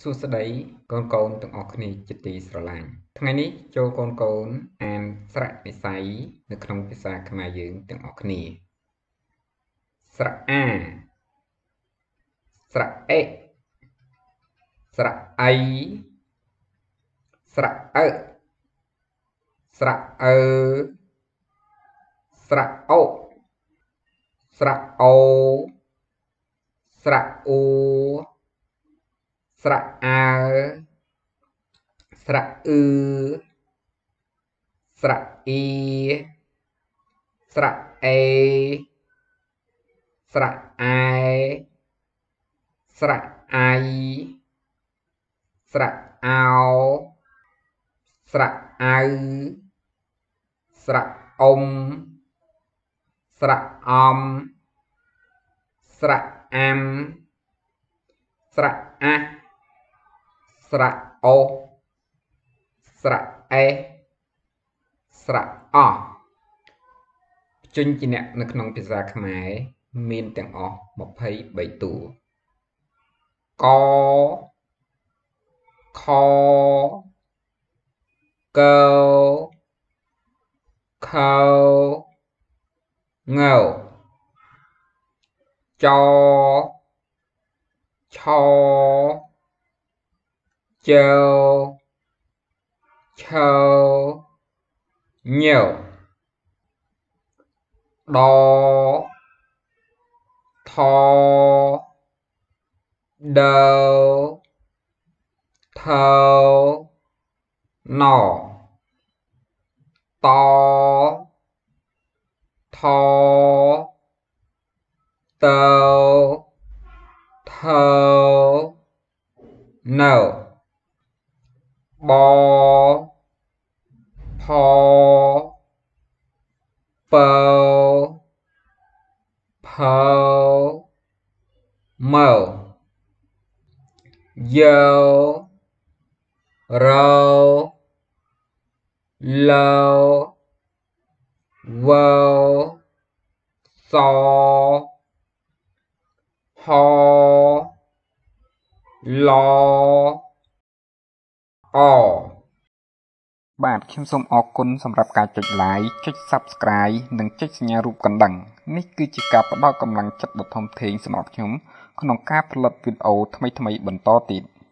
សួស្តីកូនកូនទាំងអស់គ្នាជាទីស្រឡាញ់ថ្ងៃនេះចូលកូនកូនអានស្រៈនិស្ស័យនៅក្នុងភាសាខ្មែរយើងទាំងអស់គ្នាស្រៈអាស្រៈអេស្រៈអៃស្រៈអើស្រៈអើស្រៈអូស្រៈអូស្រៈអ៊ូស្រៈអើស្រៈអឺស្រៈអ៊ីស្រៈអេស្រៈអែស្រៈអៃស្រៈអោស្រៈអៅស្រៈអ៊ុំស្រៈអំស្រៈអាំស្រៈអាស់ស្រៈអូស្រៈអេស្រៈអោះព្យញ្ជនៈនៅក្នុងភាសាខ្មែរមានទាំងអស់23តួកខកខងចឆជឆញដថដថណតថតថណបផពផមយោរលវសហឡអបាទខ្ញុំសូមអរគុណសម្រាប់ការចុច like ចុច Subscribe និងចុចសញ្ញារូបកណ្ដឹង នេះគឺជាការផ្ដល់កម្លាំងចិត្តដ៏ធំធេងសម្រាប់ខ្ញុំក្នុងការផលិតវីដេអូថ្មីៗបន្តទៀត